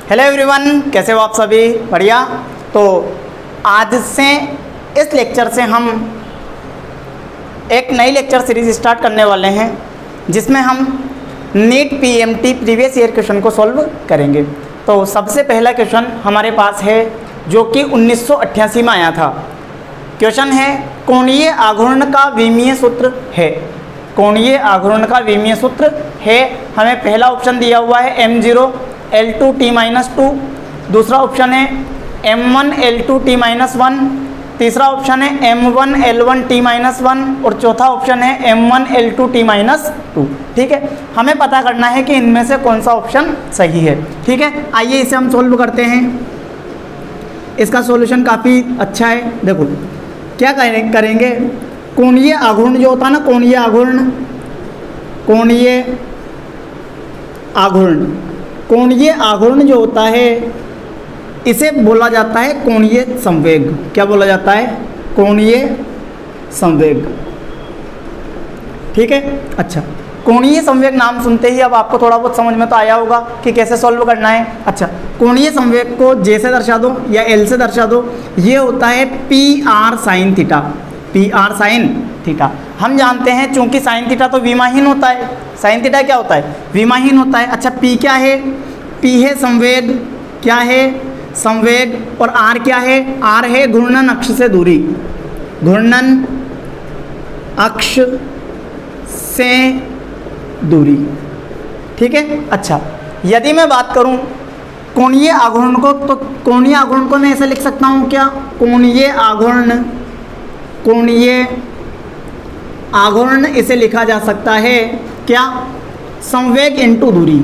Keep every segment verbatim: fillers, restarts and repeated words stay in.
Hello everyone, कैसे हो आप सभी? बढ़िया। तो आज से इस लेक्चर से हम एक नई लेक्चर सीरीज स्टार्ट करने वाले हैं जिसमें हम NEET PMT previous year question को सॉल्व करेंगे। तो सबसे पहला क्वेश्चन हमारे पास है जो कि उन्नीस सौ अट्ठासी में आया था। क्वेश्चन है कोणीय आघूर्ण का विमीय सूत्र है। कोणीय आघूर्ण का विमीय सूत्र है। हमें पहला ऑप्शन दिया हुआ है M zero L two T minus two, दूसरा ऑप्शन है M one L two T minus one, तीसरा ऑप्शन है M one L one T minus one और चौथा ऑप्शन है M one L two T minus two. ठीक है, हमें पता करना है कि इनमें से कौन सा ऑप्शन सही है। ठीक है, आइए इसे हम सोल्व करते हैं। इसका सॉल्यूशन काफ़ी अच्छा है। देखो क्या करेंगे, कोणीय आघूर्ण जो होता है ना, कोणीय आघूर्ण कोणीय आघूर्ण कोणीय आघूर्ण जो होता है इसे बोला जाता है कोणीय संवेग। क्या बोला जाता है? कोणीय संवेग। ठीक है, अच्छा, कोणीय संवेग नाम सुनते ही अब आपको थोड़ा बहुत समझ में तो आया होगा कि कैसे सॉल्व करना है। अच्छा, कोणीय संवेग को जे से दर्शा दो या एल से दर्शा दो। ये होता है P R sine theta. P R sine theta हम जानते हैं, चूंकि साइन थीटा तो विमाहीन होता है। साइन थीटा क्या होता है? विमाहीन होता है। अच्छा, पी क्या है? पी है संवेग। क्या है? संवेग। और आर क्या है? आर है घूर्णन अक्ष से दूरी। घूर्णन अक्ष से दूरी। ठीक है, अच्छा, यदि मैं बात करूं कोणीय आघूर्ण को, तो कोणीय आघूर्ण को मैं ऐसे लिख सकता हूं क्या? कोणीय आघूर्ण कोणीय आघूर्ण इसे लिखा जा सकता है क्या? संवेग इंटू दूरी।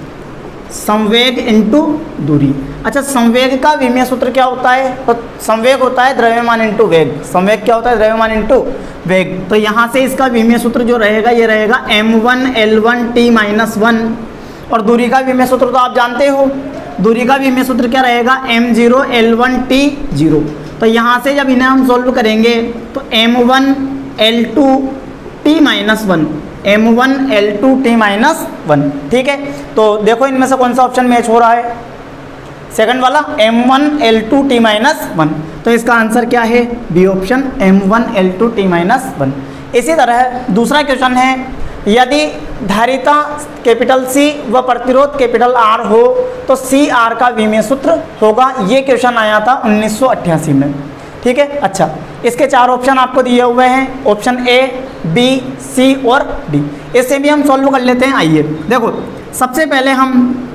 संवेग इंटू दूरी। अच्छा, संवेग का विमीय सूत्र क्या होता है? तो संवेग होता है द्रव्यमान इंटू वेग। संवेग क्या होता है? द्रव्यमान इंटू वेग। तो यहाँ से इसका विमीय सूत्र जो रहेगा ये रहेगा M one L one T minus one. और दूरी का विमीय सूत्र तो आप जानते हो। दूरी का विमीय सूत्र क्या रहेगा? M zero L one T zero. तो यहाँ से जब इन्हें हम सोल्व करेंगे तो M one L two T minus one, M one L two T minus one. ठीक है, तो देखो इनमें से कौन सा ऑप्शन मैच हो रहा है? सेकंड वाला M one L two T minus one. तो इसका आंसर क्या है? B option, M one L two T minus one. इसी तरह दूसरा क्वेश्चन है, यदि धारिता कैपिटल सी व प्रतिरोध कैपिटल आर हो तो सी आर का विमीय सूत्र होगा। ये क्वेश्चन आया था उन्नीस सौ अट्ठासी में। ठीक है, अच्छा, इसके चार ऑप्शन आपको दिए हुए हैं, ऑप्शन ए, बी, सी और डी। इससे भी हम सॉल्व कर लेते हैं। आइए देखो, सबसे पहले हम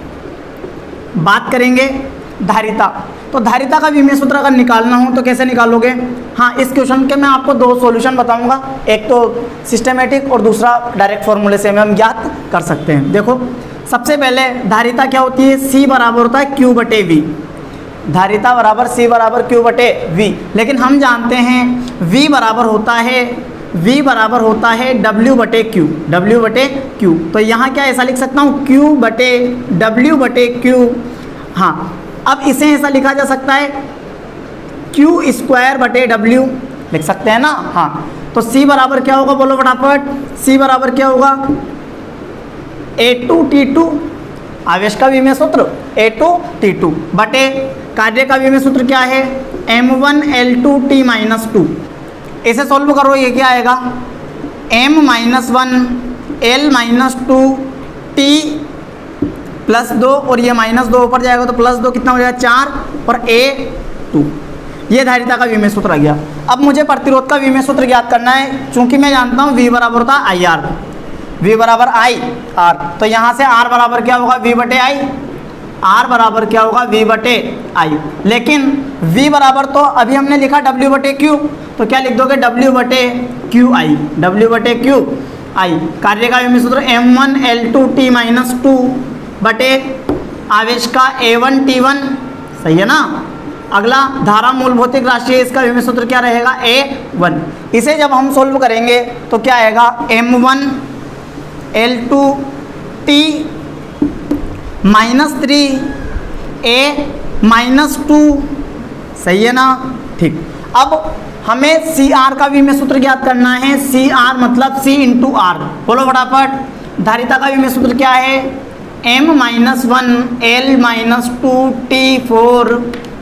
बात करेंगे धारिता। तो धारिता का विमीय सूत्र अगर निकालना हो तो कैसे निकालोगे? हाँ, इस क्वेश्चन के मैं आपको दो सॉल्यूशन बताऊंगा, एक तो सिस्टमेटिक और दूसरा डायरेक्ट फॉर्मूले से हम ज्ञात कर सकते हैं। देखो, सबसे पहले धारिता क्या होती है? सी बराबर होता है क्यू बटे वी। धारिता बराबर सी बराबर क्यू बटे वी। लेकिन हम जानते हैं वी बराबर होता है v बराबर होता है w बटे क्यू। w बटे क्यू। तो यहाँ क्या ऐसा लिख सकता हूँ? q बटे w बटे क्यू। हाँ, अब इसे ऐसा लिखा जा सकता है q स्क्वायर बटे w, लिख सकते हैं ना? हाँ, तो c बराबर क्या होगा? बोलो फटाफट। c बराबर क्या होगा? ए टू टी टू, आवेश का विमीय सूत्र ए टू टी टू बटे कार्य का विमीय सूत्र क्या है? M one L two T minus two. इसे सॉल्व करो, ये क्या आएगा? m minus one L minus two T plus दो, और ये माइनस दो ऊपर जाएगा तो प्लस दो, कितना हो जाएगा? चार, और ए टू। ये धारिता का विमीय सूत्र आ गया। अब मुझे प्रतिरोध का विमीय सूत्र ज्ञात करना है। चूंकि मैं जानता हूँ v बराबर होता है आई आर, v बराबर आई आर। तो यहाँ से r बराबर क्या होगा? v बटे आई। r बराबर क्या होगा? v बटे आई। लेकिन v बराबर तो अभी हमने लिखा w बटे q, तो क्या लिख दोगे? w बटे क्यू आई। w बटे क्यू आई। कार्य का विमीय सूत्र M one L two T minus two बटे आवेश का ए वन टी वन। सही है ना? अगला धारा मूल भौतिक राशि है, इसका विमीय सूत्र क्या रहेगा? A one. इसे जब हम सोल्व करेंगे तो क्या आएगा? M one L two T minus three A minus two. सही है ना? ठीक। अब हमें सी आर का विमीय सूत्र ज्ञात करना है। सी आर मतलब सी इंटू आर। बोलो फटाफट। धारिता का विमीय सूत्र क्या है? M minus one L minus two T four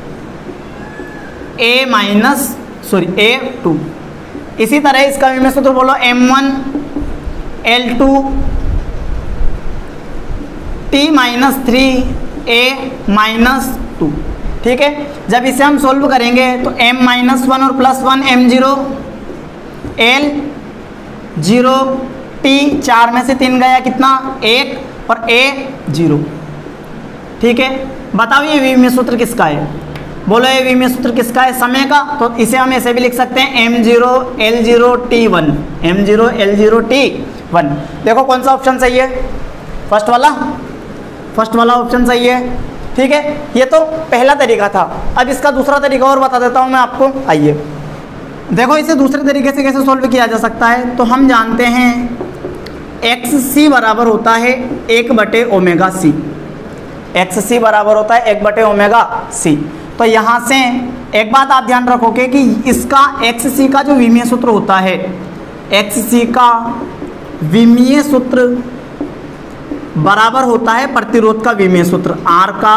A minus sorry A two. इसी तरह इसका विमेय सूत्र बोलो M one L two T minus three A minus two. ठीक है, जब इसे हम सोल्व करेंगे तो m माइनस वन और plus one M zero L zero T, चार में से तीन गया कितना एक और a जीरो। ठीक है, बताओ ये विमेय सूत्र किसका है? बोलो ये विमेय सूत्र किसका है? समय का। तो इसे हम ऐसे भी लिख सकते हैं M zero L zero T one, M zero L zero T one. देखो कौन सा ऑप्शन सही है? फर्स्ट वाला, फर्स्ट वाला ऑप्शन सही है। ठीक है, ये तो पहला तरीका था। अब इसका दूसरा तरीका और बता देता हूँ मैं आपको। आइए देखो इसे दूसरे तरीके से कैसे सॉल्व किया जा सकता है। तो हम जानते हैं एक्स सी बराबर होता है एक बटे ओमेगा सी, एक्स सी बराबर होता है एक बटे ओमेगा सी। तो यहाँ से एक बात आप ध्यान रखोगे कि इसका एक्स सी का जो विमीय सूत्र होता है, एक्स सी का विमीय सूत्र बराबर होता है प्रतिरोध का विमीय सूत्र, आर का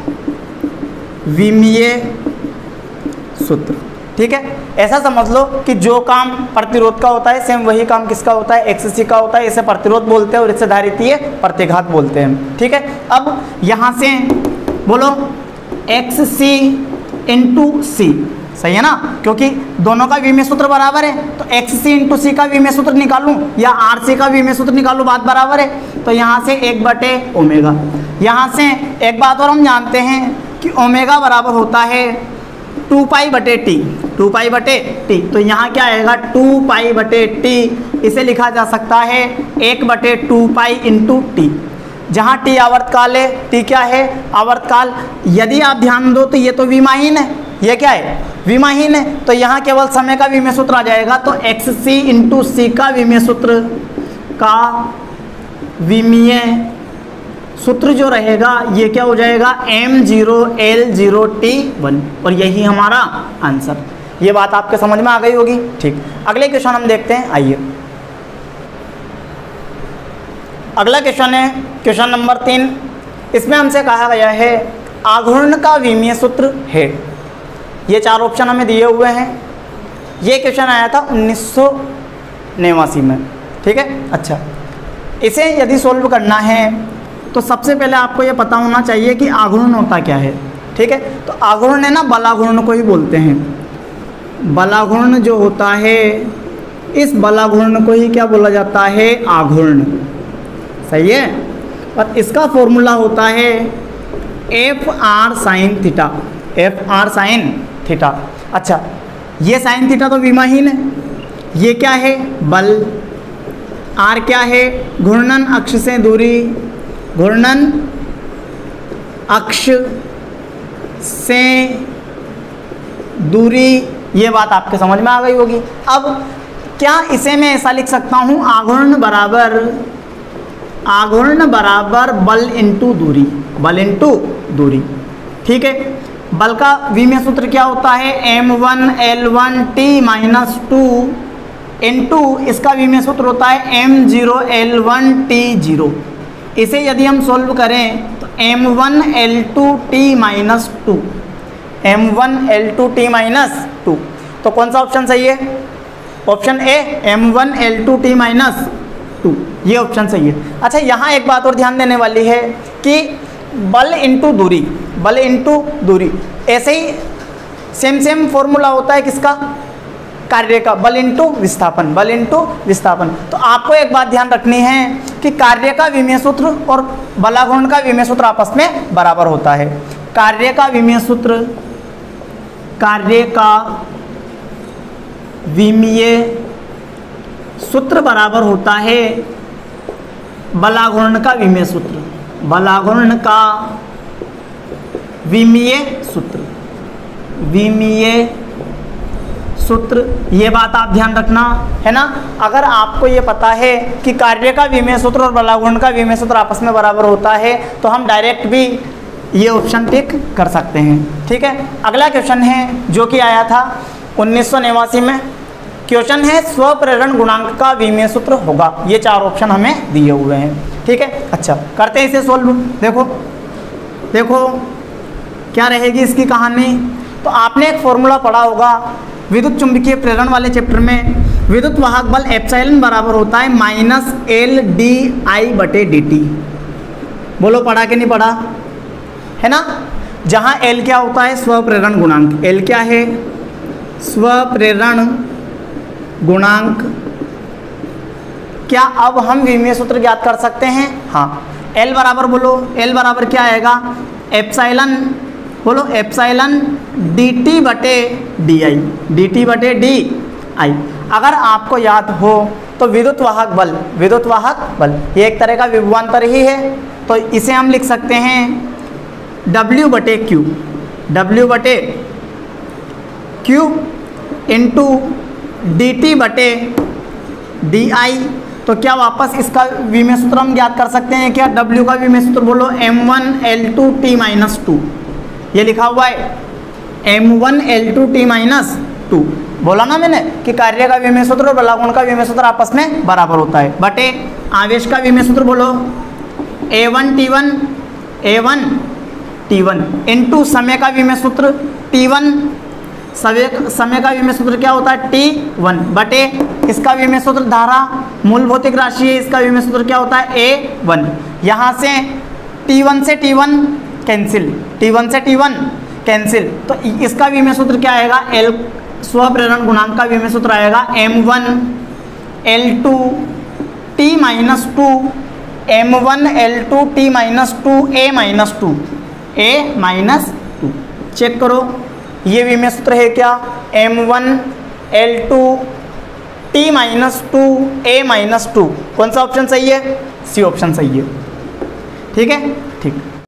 विमीय सूत्र। ठीक है, ऐसा समझ लो कि जो काम प्रतिरोध का होता है सेम वही काम किसका होता है? एक्स सी का होता है। इसे प्रतिरोध बोलते हैं और इसे धारितीय प्रतिघात बोलते हैं। ठीक है, अब यहाँ से बोलो एक्स सी इंटू सी, सही है ना, क्योंकि दोनों का विमीय सूत्र बराबर है। तो एक्स सी इंटू सी का विमीय सूत्र निकालूं या आर सी का विमीय सूत्र निकालूं, बात बराबर है। तो यहाँ से एक बटे ओमेगा, यहाँ से एक बात और हम जानते हैं कि ओमेगा बराबर होता है टू पाई बटे टी, टू पाई बटे टी। तो यहाँ क्या आएगा? टू पाई बटे टी। इसे लिखा जा सकता है एक बटे टू पाई इंटू टी, जहाँ टी आवर्तकाल है, टी क्या है? आवर्तकाल। यदि आप ध्यान दो तो ये तो विमाहीन है, ये क्या है? विमाहीन है। तो यहाँ केवल समय का विमीय सूत्र आ जाएगा। तो एक्स सी इंटू सी का विमीय सूत्र का विमीय सूत्र जो रहेगा ये क्या हो जाएगा? M zero L zero T one. और यही हमारा आंसर। ये बात आपके समझ में आ गई होगी। ठीक, अगले क्वेश्चन हम देखते हैं। आइए अगला क्वेश्चन है क्वेश्चन नंबर तीन। इसमें हमसे कहा गया है आघूर्ण का विमीय सूत्र है। ये चार ऑप्शन हमें दिए हुए हैं। ये क्वेश्चन आया था उन्नीस सौ नवासी में। ठीक है, अच्छा, इसे यदि सोल्व करना है तो सबसे पहले आपको ये पता होना चाहिए कि आघूर्ण होता क्या है। ठीक है, तो आघूर्ण है ना, बलाघूर्ण को ही बोलते हैं। बलाघूर्ण जो होता है, इस बलाघूर्ण को ही क्या बोला जाता है? आघूर्ण। सही है, और इसका फॉर्मूला होता है F R sine theta, F R sine theta. अच्छा, ये साइन थीटा तो विमाहीन है। ये क्या है? बल। आर क्या है? घूर्णन अक्ष से दूरी, घूर्णन अक्ष से दूरी। ये बात आपके समझ में आ गई होगी। अब क्या इसे मैं ऐसा लिख सकता हूँ? आघूर्ण बराबर आघूर्ण बराबर बल इंटू दूरी, बल इंटू दूरी। ठीक है, बल का विमीय सूत्र क्या होता है? M one L one T minus two into इसका विमीय सूत्र होता है M zero L one T zero. इसे यदि हम सोल्व करें तो M one L two T minus two, M one L two T minus two. तो कौन सा ऑप्शन सही है? Option A, M one L two T minus two, ये ऑप्शन सही है। अच्छा, यहाँ एक बात और ध्यान देने वाली है कि बल इंटू दूरी, बल इंटू दूरी, ऐसे ही सेम सेम फॉर्मूला होता है किसका? कार्य का, बल इंटू विस्थापन, बल इंटू विस्थापन। तो आपको एक बात ध्यान रखनी है कि कार्य का विमीय सूत्र और बलाघूर्ण का विमीय सूत्र आपस में बराबर होता है। कार्य का विमीय सूत्र, कार्य का विमीय सूत्र बराबर होता है बलाघूर्ण का विमीय सूत्र, बलाघूर्ण का विमीय सूत्र, विमीय सूत्र। ये बात आप ध्यान रखना है ना। अगर आपको ये पता है कि कार्य का विमीय सूत्र और बलाघूर्ण का विमीय सूत्र आपस में बराबर होता है तो हम डायरेक्ट भी ये ऑप्शन टिक कर सकते हैं। ठीक है, अगला क्वेश्चन है जो कि आया था उन्नीस सौ नवासी में। क्वेश्चन है स्वप्रेरण गुणांक का विमेय सूत्र होगा। ये चार ऑप्शन हमें दिए हुए हैं, ठीक है। अच्छा, करते हैं इसे सोल्व। देखो देखो क्या रहेगी इसकी कहानी। तो आपने एक फॉर्मूला पढ़ा होगा विद्युत चुंबकीय प्रेरण वाले चैप्टर में, विद्युत वाहक बल एप्सिलॉन बराबर होता है माइनस एल डी आई बटे डी टी। बोलो पढ़ा कि नहीं पढ़ा, है ना। जहाँ एल क्या होता है, स्वप्रेरण गुणांक। एल क्या है, स्वप्रेरण गुणांक। क्या अब हम विमीय सूत्र ज्ञात कर सकते हैं? हाँ। एल बराबर बोलो, एल बराबर क्या आएगा, एप्सिलॉन, बोलो एप्सिलॉन डी टी बटे डी आई, डी टी बटे डी आई। अगर आपको याद हो तो विद्युत वाहक बल, विद्युत वाहक बल ये एक तरह का विभवांतर ही है, तो इसे हम लिख सकते हैं W बटे क्यू, W बटे क्यू इंटू डी टी बटे डी आई। तो क्या वापस इसका विमेय सूत्र हम ज्ञात कर सकते हैं क्या? W का विमेय सूत्र बोलो M one L two T minus two, ये लिखा हुआ है M one L two T minus two. बोला ना मैंने कि कार्य का विमेय सूत्र और बलागुण का विमेय सूत्र आपस में बराबर होता है। बटे आवेश का विमेय सूत्र बोलो A one T one, A one T one into समय का विमेय सूत्र टी वन, समय समय का विमेय सूत्र क्या होता है टी वन, बटे इसका विमेय सूत्र धारा मूल भौतिक राशि है, इसका विमेय सूत्र क्या होता है ए वन। यहाँ से टी वन से T one cancel, T one से टी वन कैंसिल, तो इसका विमेय सूत्र क्या आएगा, एल स्वप्रेरण गुणांक का विमेय सूत्र आएगा M one L two T minus two, M one L two T minus two A minus two, A minus two. Check करो ये विमेय सूत्र है क्या, M one L two T minus two A minus two. कौन सा option सही है? सी ऑप्शन सही है, ठीक है, ठीक।